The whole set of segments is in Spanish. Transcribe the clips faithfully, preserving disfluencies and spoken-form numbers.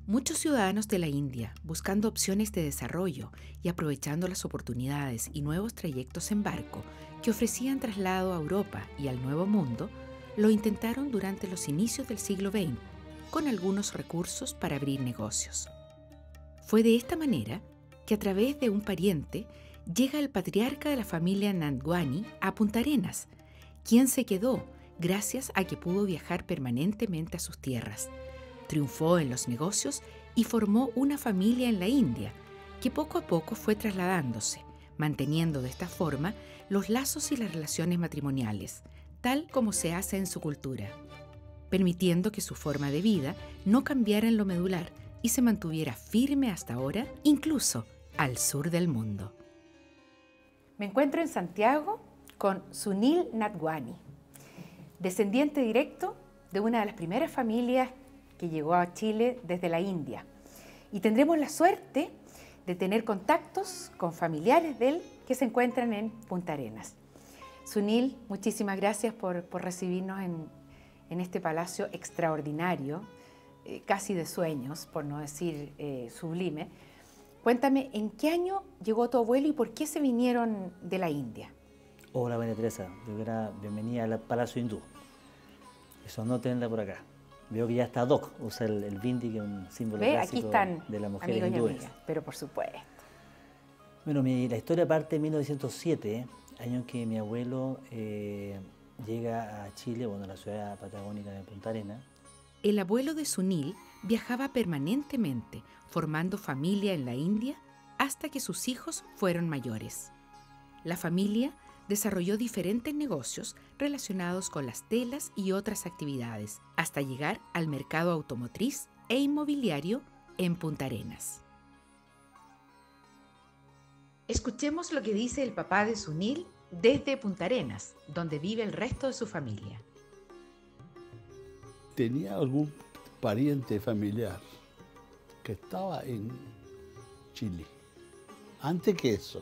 Muchos ciudadanos de la India, buscando opciones de desarrollo y aprovechando las oportunidades y nuevos trayectos en barco que ofrecían traslado a Europa y al Nuevo Mundo, lo intentaron durante los inicios del siglo veinte, con algunos recursos para abrir negocios. Fue de esta manera que a través de un pariente llega el patriarca de la familia Nandwani a Punta Arenas, quien se quedó gracias a que pudo viajar permanentemente a sus tierras. Triunfó en los negocios y formó una familia en la India, que poco a poco fue trasladándose, manteniendo de esta forma los lazos y las relaciones matrimoniales, tal como se hace en su cultura, permitiendo que su forma de vida no cambiara en lo medular y se mantuviera firme hasta ahora, incluso al sur del mundo. Me encuentro en Santiago con Sunil Nandwani, descendiente directo de una de las primeras familias que llegó a Chile desde la India. Y tendremos la suerte de tener contactos con familiares de él que se encuentran en Punta Arenas. Sunil, muchísimas gracias por, por recibirnos en, en este palacio extraordinario, eh, casi de sueños, por no decir eh, sublime. Cuéntame, ¿en qué año llegó tu abuelo y por qué se vinieron de la India? Hola, María Teresa. Bienvenida al Palacio Hindú. Eso no tenerla por acá. Veo que ya está Doc, usa el, el bindi, que es un símbolo ¿Ve? clásico Aquí están, de las mujeres amigos hindúes. y amigas, pero por supuesto. Bueno, mi, la historia parte de mil novecientos siete, año en que mi abuelo eh, llega a Chile, bueno, a la ciudad patagónica de Punta Arenas. El abuelo de Sunil viajaba permanentemente, formando familia en la India hasta que sus hijos fueron mayores. La familia desarrolló diferentes negocios relacionados con las telas y otras actividades, hasta llegar al mercado automotriz e inmobiliario en Punta Arenas. Escuchemos lo que dice el papá de Sunil desde Punta Arenas, donde vive el resto de su familia. Tenía algún pariente familiar que estaba en Chile, antes que eso.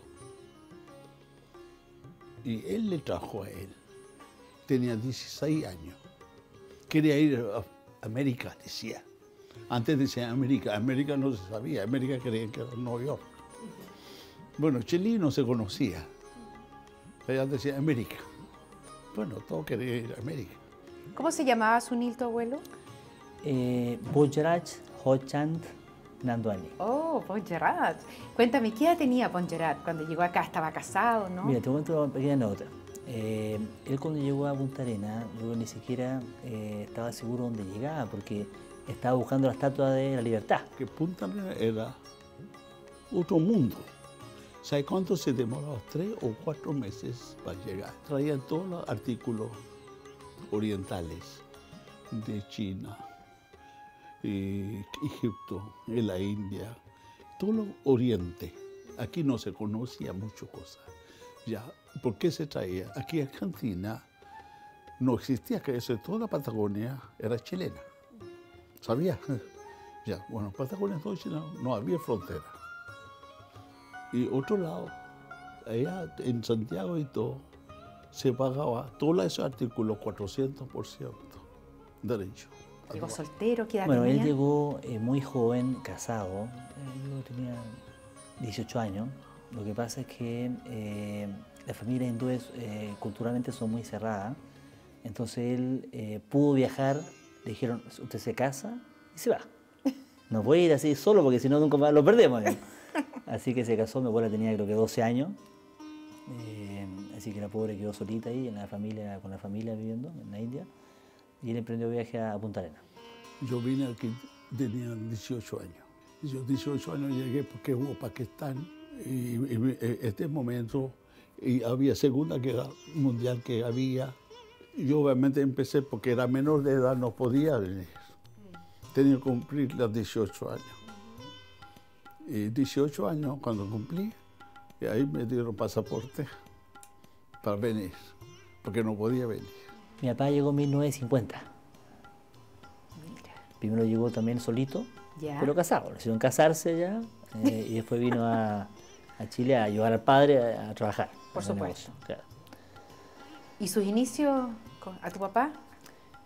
Y él le trajo a él. Tenía dieciséis años. Quería ir a América, decía. Antes decía América. América no se sabía. América creían que era Nueva York. Bueno, Chile no se conocía. Ella decía América. Bueno, todos querían ir a América. ¿Cómo se llamaba Sunil, tu abuelo? Eh, Bojraj Hochand Nandwani. Oh, Poncherat. Cuéntame, ¿qué edad tenía Poncherat cuando llegó acá? ¿Estaba casado, no? Mira, te cuento una pequeña nota. Eh, él cuando llegó a Punta Arenas, yo ni siquiera eh, estaba seguro dónde llegaba, porque estaba buscando la Estatua de la Libertad. Que Punta Arenas era otro mundo. ¿Sabes cuánto se demoraba? Tres o cuatro meses para llegar. Traían todos los artículos orientales de China, eh, Egipto, en la India, todo lo oriente. Aquí no se conocía mucho cosas. Ya, ¿por qué se traía? Aquí en Argentina no existía, que eso, toda la Patagonia era chilena. ¿Sabía? Ya, bueno, Patagonia todo chileno, no había frontera. Y otro lado, allá en Santiago y todo, se pagaba todos esos artículos cuatrocientos por ciento derecho. ¿Llegó soltero? ¿Qué edad Bueno, tenía? él llegó eh, muy joven, casado. Eh, yo tenía dieciocho años. Lo que pasa es que eh, las familias hindúes eh, culturalmente son muy cerradas. Entonces él eh, pudo viajar. Le dijeron, usted se casa y se va. No puede ir así solo porque si no nunca más lo perdemos. ¿no? Así que se casó. Mi abuela tenía creo que doce años. Eh, así que la pobre quedó solita ahí en la familia, con la familia viviendo en la India. Y él emprendió viaje a Punta Arenas. Yo vine aquí, tenía dieciocho años. Yo dieciocho años llegué porque hubo Pakistán y, y este momento y había Segunda Guerra Mundial que había. Yo obviamente empecé porque era menor de edad, no podía venir. Tenía que cumplir los dieciocho años. Y dieciocho años cuando cumplí, y ahí me dieron pasaporte para venir, porque no podía venir. Mi papá llegó en mil novecientos cincuenta. Mira. Primero llegó también solito, Ya. pero casado. Le hicieron casarse ya eh, y después vino a, a Chile a ayudar al padre a, a trabajar. Por en el supuesto. negocio, claro. ¿Y sus inicios con, a tu papá?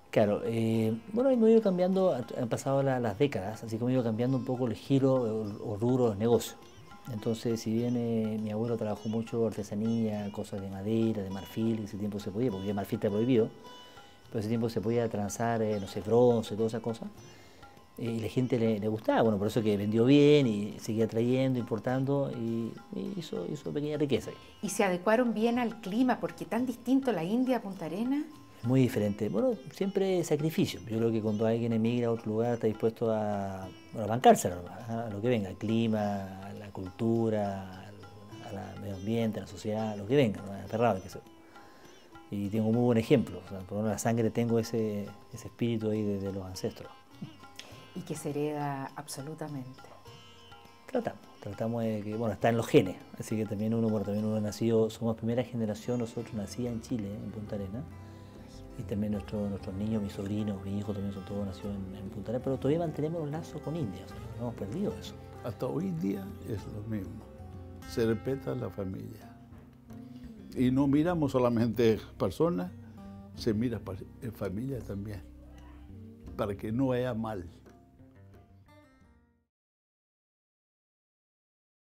Claro, eh, bueno, hemos ido cambiando, han pasado la- las décadas, así que hemos ido cambiando un poco el giro o, o rubro de los negocios. Entonces, si bien eh, mi abuelo trabajó mucho artesanía, cosas de madera, de marfil, en ese tiempo se podía, porque el marfil está prohibido, pero en ese tiempo se podía transar, eh, no sé, bronce, todas esas cosas, eh, y la gente le, le gustaba, bueno, por eso que vendió bien y seguía trayendo, importando, y, y hizo, hizo pequeña riqueza. ¿Y se adecuaron bien al clima? Porque tan distinto la India a Punta Arenas. Muy diferente. Bueno, siempre sacrificio. Yo creo que cuando alguien emigra a otro lugar está dispuesto a, bueno, a bancárselo, a, a lo que venga, al clima, a la cultura, al, al medio ambiente, a la sociedad, lo que venga, ¿no? Aferrado hay que ser. Y tengo un muy buen ejemplo. O sea, por la sangre tengo ese, ese espíritu ahí de, de los ancestros. Y que se hereda absolutamente. Tratamos, tratamos de que, bueno, está en los genes, así que también uno, bueno, también uno nacido, somos primera generación, nosotros nacíamos en Chile, en Punta Arenas. Y también nuestro, nuestros niños, mis sobrinos, mis hijos también son todos nacidos en, en Punta Arenas, pero todavía mantenemos los lazos con India, o sea, no hemos perdido eso. Hasta hoy día es lo mismo. Se respeta la familia. Y no miramos solamente personas, se mira en familia también, para que no haya mal.